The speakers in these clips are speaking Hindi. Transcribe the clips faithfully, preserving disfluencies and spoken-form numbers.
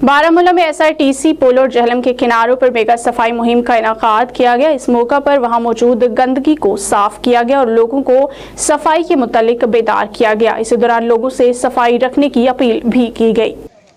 बारामूला में एस आर टी सी पुल और जहलम के किनारों पर मेगा सफाई मुहिम का इनाकाद किया गया। इस मौका पर वहां मौजूद गंदगी को साफ किया गया और लोगों को सफाई के मुतालिक बेदार किया गया। इसी दौरान लोगों से सफाई रखने की अपील भी की गई।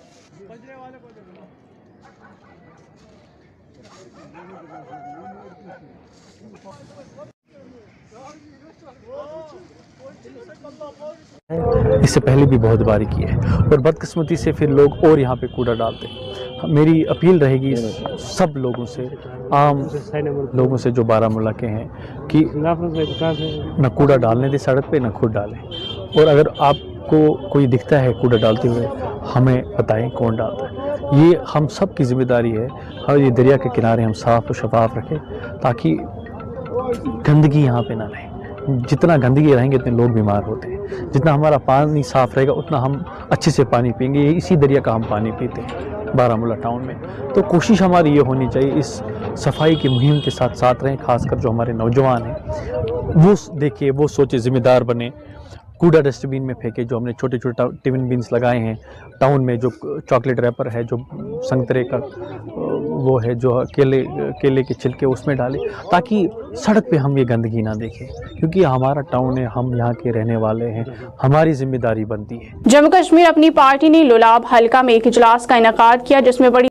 इससे पहले भी बहुत बारी की है और बदकिस्मती से फिर लोग और यहाँ पे कूड़ा डालते हैं। मेरी अपील रहेगी सब लोगों से, आम लोगों से जो बारामूला के हैं, कि न कूड़ा डालने दें सड़क पे, न खुद डालें। और अगर आपको कोई दिखता है कूड़ा डालते हुए, हमें बताएं कौन डालता है। ये हम सब की जिम्मेदारी है। और ये दरिया के किनारे हम साफ और शफाफ रखें ताकि गंदगी यहाँ पे ना रहे। जितना गंदगी रहेंगे उतने लोग बीमार होते हैं। जितना हमारा पानी साफ़ रहेगा उतना हम अच्छे से पानी पिएंगे। इसी दरिया का हम पानी पीते हैं बारामूला टाउन में। तो कोशिश हमारी ये होनी चाहिए इस सफाई की मुहिम के साथ साथ रहें। खासकर जो हमारे नौजवान हैं वो देखिए, वो सोचे, ज़िम्मेदार बने, कूड़ा डस्टबिन में फेंके। जो हमने छोटे छोटे टिफिन बीन्स लगाए हैं टाउन में, जो चॉकलेट रैपर है, जो संतरे का वो है, जो केले केले के छिलके उसमें डालें ताकि सड़क पे हम ये गंदगी ना देखें। क्योंकि हमारा टाउन है, हम यहाँ के रहने वाले हैं, हमारी जिम्मेदारी बनती है। जम्मू कश्मीर अपनी पार्टी ने लोलाब हल्का में एक इजलास का इनेकाद किया जिसमें बड़ी